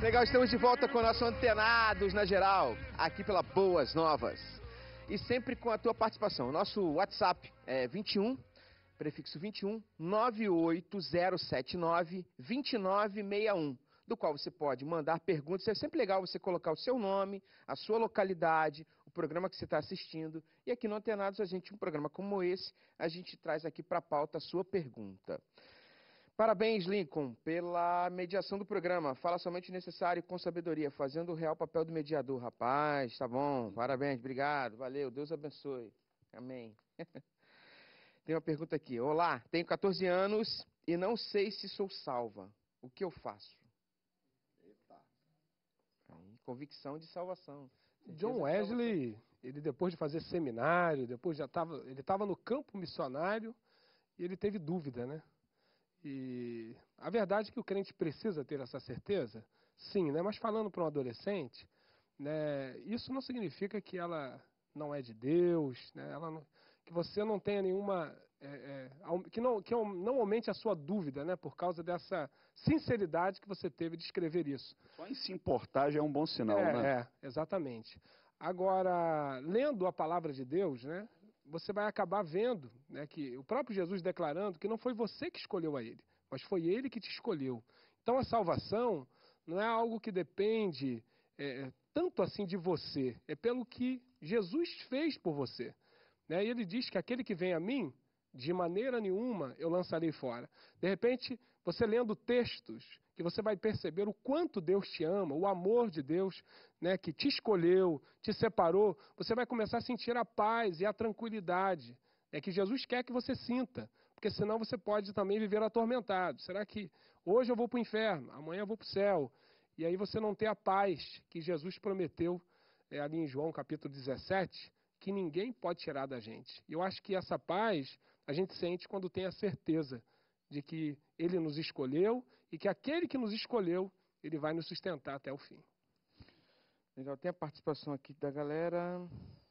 Legal, estamos de volta com o nosso Antenados na Geral, aqui pela Boas Novas. E sempre com a tua participação. Nosso WhatsApp é 21, prefixo 21, 98079 2961, do qual você pode mandar perguntas. É sempre legal você colocar o seu nome, a sua localidade, o programa que você está assistindo. E aqui no Antenados, um programa como esse, a gente traz aqui para a pauta a sua pergunta. Parabéns, Lincoln, pela mediação do programa. Fala somente o necessário com sabedoria, fazendo o real papel do mediador. Rapaz, tá bom. Parabéns, obrigado. Valeu, Deus abençoe. Amém. Tem uma pergunta aqui. Olá, tenho 14 anos e não sei se sou salva. O que eu faço? Eita. Aí, convicção de salvação. John Wesley, ele depois de fazer seminário, ele estava no campo missionário e ele teve dúvida, né? E a verdade é que o crente precisa ter essa certeza, sim, né? Mas falando para um adolescente, né, isso não significa que ela não é de Deus, né? Que você não tenha nenhuma, que não aumente a sua dúvida, né? Por causa dessa sinceridade que você teve de escrever isso. Só em se importar já é um bom sinal, né? Exatamente. Agora, lendo a palavra de Deus, né? Você vai acabar vendo, né, que o próprio Jesus declarando que não foi você que escolheu a ele, mas foi ele que te escolheu. Então a salvação não é algo que depende tanto assim de você, é pelo que Jesus fez por você. Né? E ele diz que aquele que vem a mim, de maneira nenhuma eu lançarei fora. De repente, você lendo textos, que você vai perceber o quanto Deus te ama, o amor de Deus, né, que te escolheu, te separou, você vai começar a sentir a paz e a tranquilidade, que Jesus quer que você sinta, porque senão você pode também viver atormentado. Será que hoje eu vou para o inferno, amanhã eu vou para o céu? E aí você não ter a paz que Jesus prometeu ali em João capítulo 17, que ninguém pode tirar da gente. E eu acho que essa paz a gente sente quando tem a certeza de que Ele nos escolheu e que aquele que nos escolheu, Ele vai nos sustentar até o fim. Legal, tem a participação aqui da galera.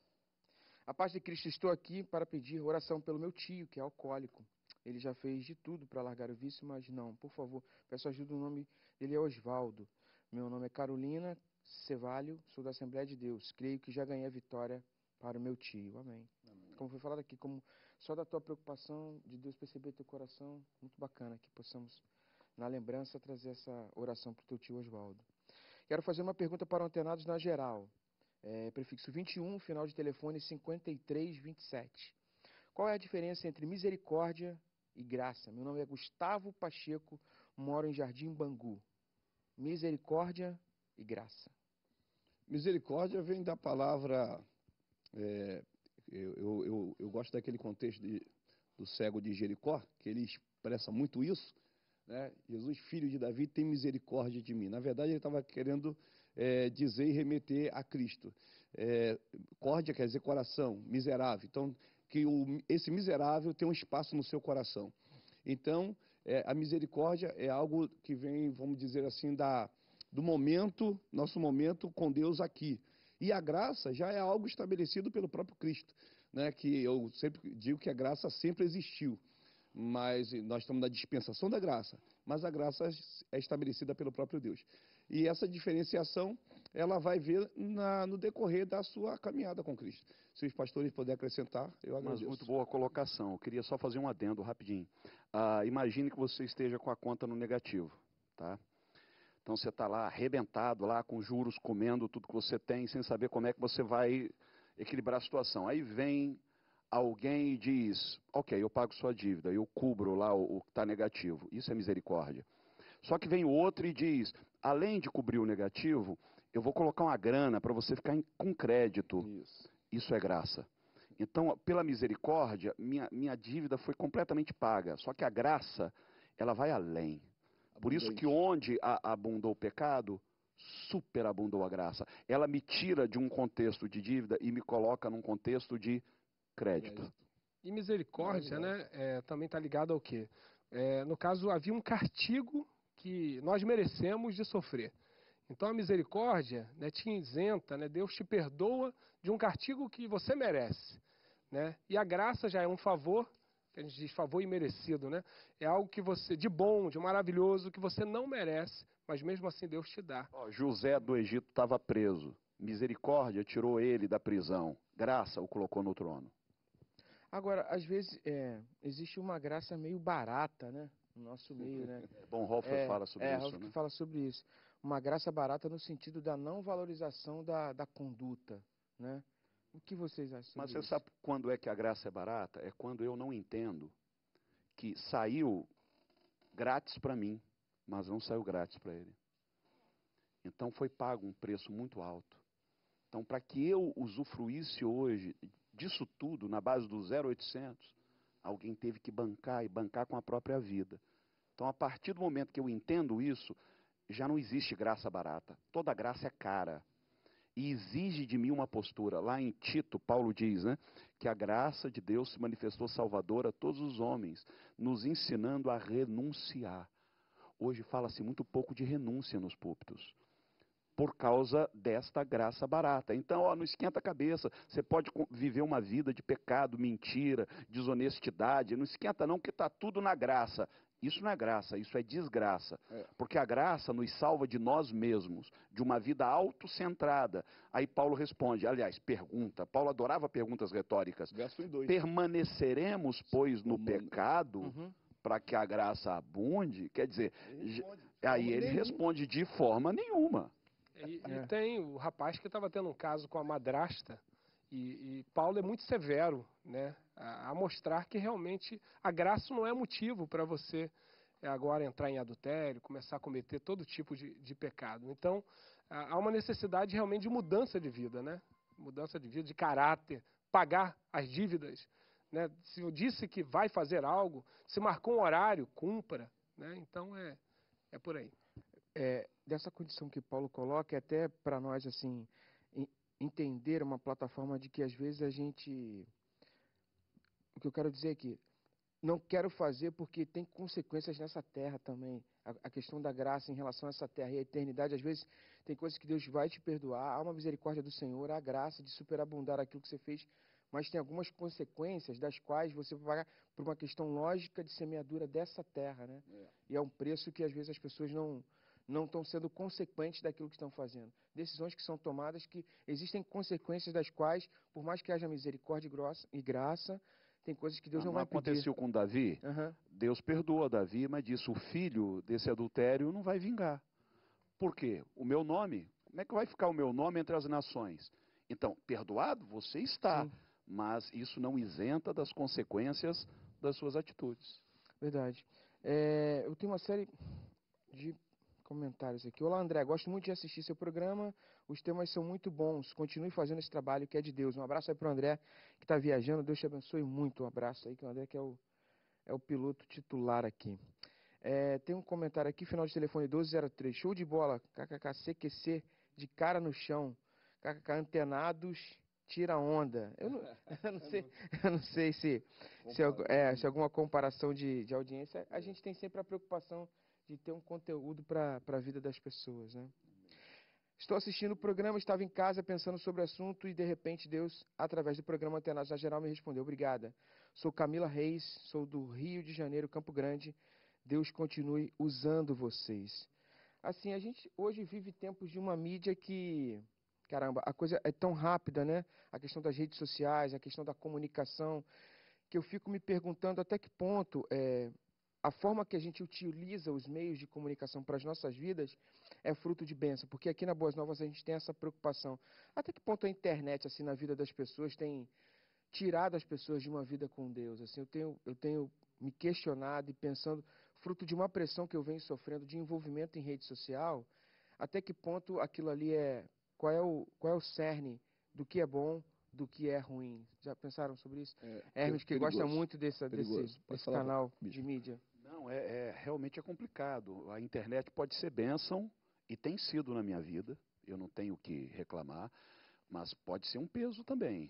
A paz de Cristo, estou aqui para pedir oração pelo meu tio, que é alcoólico. Ele já fez de tudo para largar o vício, mas não. Por favor, peço ajuda, o nome dele é Osvaldo. Meu nome é Carolina Cevalho, sou da Assembleia de Deus. Creio que já ganhei a vitória para o meu tio. Amém. Amém. Como foi falado aqui, como só da tua preocupação, de Deus perceber teu coração, muito bacana que possamos, na lembrança, trazer essa oração para o teu tio Osvaldo. Quero fazer uma pergunta para o Antenados na Geral. Prefixo 21, final de telefone 5327. Qual é a diferença entre misericórdia e graça? Meu nome é Gustavo Pacheco, moro em Jardim Bangu. Misericórdia e graça. Misericórdia vem da palavra... eu gosto daquele contexto do cego de Jericó, que ele expressa muito isso, né? Jesus, filho de Davi, tem misericórdia de mim. Na verdade, ele estava querendo dizer e remeter a Cristo. Córdia quer dizer coração, miserável. Então, que esse miserável tem um espaço no seu coração. Então, a misericórdia é algo que vem, vamos dizer assim, do momento, nosso momento com Deus aqui. E a graça já é algo estabelecido pelo próprio Cristo, né? Que eu sempre digo que a graça sempre existiu, mas nós estamos na dispensação da graça, mas a graça é estabelecida pelo próprio Deus. E essa diferenciação, ela vai ver no decorrer da sua caminhada com Cristo. Se os pastores puderem acrescentar, eu agradeço. Mas muito boa colocação. Eu queria só fazer um adendo rapidinho. Imagine que você esteja com a conta no negativo, tá? Então você está lá arrebentado, lá com juros, comendo tudo que você tem, sem saber como é que você vai equilibrar a situação. Aí vem alguém e diz, ok, eu pago sua dívida, eu cubro lá o que está negativo. Isso é misericórdia. Só que vem outro e diz, além de cobrir o negativo, eu vou colocar uma grana para você ficar com crédito. Isso é graça. Então, pela misericórdia, minha dívida foi completamente paga. Só que a graça, ela vai além. Por isso que onde abundou o pecado, superabundou a graça. Ela me tira de um contexto de dívida e me coloca num contexto de crédito. E misericórdia, né, também está ligado ao quê? No caso, havia um castigo que nós merecemos de sofrer. Então a misericórdia, né, te isenta, né, Deus te perdoa de um castigo que você merece. Né? E a graça já é um favor que a gente diz favor imerecido, né? É algo que você, de bom, de maravilhoso, que você não merece, mas mesmo assim Deus te dá. Ó, José do Egito estava preso. Misericórdia tirou ele da prisão. Graça o colocou no trono. Agora, às vezes, existe uma graça meio barata, né? No nosso meio, né? Bonhoeffer fala sobre isso, Rolf né? que fala sobre isso. Uma graça barata no sentido da não valorização da conduta, né? O que vocês acham Mas sobre você isso? sabe quando é que a graça é barata? É quando eu não entendo que saiu grátis para mim, mas não saiu grátis para ele. Então foi pago um preço muito alto. Então, para que eu usufruísse hoje disso tudo, na base do 0800, alguém teve que bancar e bancar com a própria vida. Então, a partir do momento que eu entendo isso, já não existe graça barata. Toda graça é cara. E exige de mim uma postura. Lá em Tito, Paulo diz, né, que a graça de Deus se manifestou salvadora a todos os homens, nos ensinando a renunciar. Hoje fala-se muito pouco de renúncia nos púlpitos, por causa desta graça barata. Então, ó, não esquenta a cabeça. Você pode viver uma vida de pecado, mentira, desonestidade. Não esquenta não, porque está tudo na graça. Isso não é graça, isso é desgraça. Porque a graça nos salva de nós mesmos, de uma vida autocentrada. Aí Paulo responde, aliás, pergunta. Paulo adorava perguntas retóricas. Verso 2. Permaneceremos, pois, no pecado, para que a graça abunde? Quer dizer, aí ele responde de forma nenhuma. E tem o rapaz que estava tendo um caso com a madrasta, e Paulo é muito severo, né, a mostrar que realmente a graça não é motivo para você agora entrar em adultério, começar a cometer todo tipo de pecado. Então, há uma necessidade realmente de mudança de vida, né? Mudança de vida, de caráter, pagar as dívidas, né? Se eu disse que vai fazer algo, se marcou um horário, cumpra, né? Então, é por aí. Dessa condição que Paulo coloca, é até para nós, assim, entender uma plataforma de que às vezes a gente... O que eu quero dizer aqui, não quero fazer porque tem consequências nessa terra também. A questão da graça em relação a essa terra e a eternidade, às vezes tem coisas que Deus vai te perdoar, há uma misericórdia do Senhor, há a graça de superabundar aquilo que você fez, mas tem algumas consequências das quais você vai pagar por uma questão lógica de semeadura dessa terra, né? E é um preço que às vezes as pessoas não estão sendo consequentes daquilo que estão fazendo. Decisões que são tomadas que existem consequências das quais, por mais que haja misericórdia e graça, tem coisas que Deus não vai pedir. Aconteceu com Davi? Deus perdoa Davi, mas disse, o filho desse adultério não vai vingar. Por quê? O meu nome, como é que vai ficar o meu nome entre as nações? Então, perdoado você está, mas isso não isenta das consequências das suas atitudes. Verdade. Eu tenho uma série de comentários aqui. Olá, André, gosto muito de assistir seu programa, os temas são muito bons, continue fazendo esse trabalho que é de Deus. Um abraço aí para o André, que está viajando, Deus te abençoe muito. Um abraço aí, que o André que é o piloto titular aqui. Tem um comentário aqui, final de telefone 1203, show de bola, kkk, CQC, de cara no chão, kkk, antenados, tira onda. Eu não sei se alguma comparação de audiência, a gente tem sempre a preocupação de ter um conteúdo para a vida das pessoas, né? Estou assistindo o programa, estava em casa pensando sobre o assunto e de repente Deus, através do programa Antenados na Geral, me respondeu. Obrigada. Sou Camila Reis, sou do Rio de Janeiro, Campo Grande. Deus continue usando vocês. Assim, a gente hoje vive tempos de uma mídia que, caramba, a coisa é tão rápida, né? A questão das redes sociais, a questão da comunicação, que eu fico me perguntando até que ponto a forma que a gente utiliza os meios de comunicação para as nossas vidas é fruto de bênção, porque aqui na Boas Novas a gente tem essa preocupação. Até que ponto a internet, assim, na vida das pessoas tem tirado as pessoas de uma vida com Deus? Assim, eu tenho me questionado e pensando, fruto de uma pressão que eu venho sofrendo de envolvimento em rede social, até que ponto aquilo ali qual é o cerne do que é bom, do que é ruim? Já pensaram sobre isso? Hermes, que gosta muito desse canal de mídia. Não, realmente é complicado. A internet pode ser bênção, e tem sido na minha vida, eu não tenho o que reclamar, mas pode ser um peso também.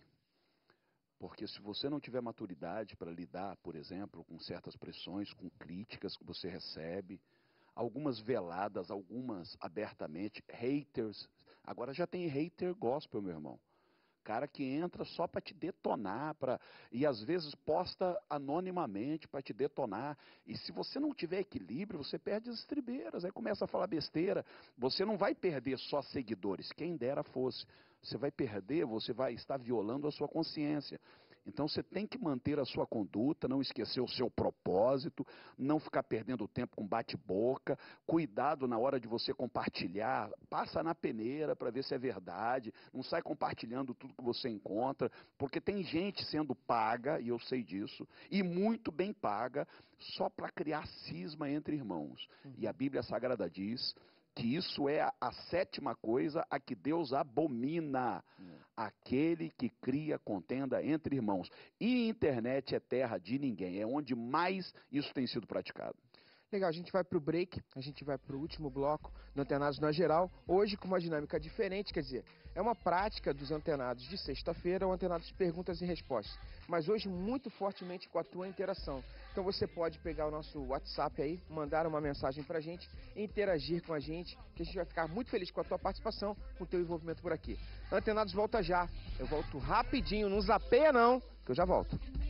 Porque se você não tiver maturidade para lidar, por exemplo, com certas pressões, com críticas que você recebe, algumas veladas, algumas abertamente, haters. Agora já tem hater gospel, meu irmão. Cara que entra só para te detonar, e às vezes posta anonimamente para te detonar. E se você não tiver equilíbrio, você perde as estribeiras, aí começa a falar besteira. Você não vai perder só seguidores, quem dera fosse. Você vai perder, você vai estar violando a sua consciência. Então você tem que manter a sua conduta, não esquecer o seu propósito, não ficar perdendo tempo com bate-boca, cuidado na hora de você compartilhar, passa na peneira para ver se é verdade, não sai compartilhando tudo que você encontra, porque tem gente sendo paga, e eu sei disso, e muito bem paga, só para criar cisma entre irmãos. E a Bíblia Sagrada diz que isso é a 7ª coisa a que Deus abomina, aquele que cria contenda entre irmãos. E internet é terra de ninguém, é onde mais isso tem sido praticado. Legal, a gente vai para o break, a gente vai para o último bloco do Antenados na Geral, hoje com uma dinâmica diferente, quer dizer, é uma prática dos Antenados de sexta-feira, o Antenados de perguntas e respostas, mas hoje muito fortemente com a tua interação. Então você pode pegar o nosso WhatsApp aí, mandar uma mensagem pra gente, interagir com a gente, que a gente vai ficar muito feliz com a tua participação, com o teu envolvimento por aqui. Antenados volta já, eu volto rapidinho, não zapeia não, que eu já volto.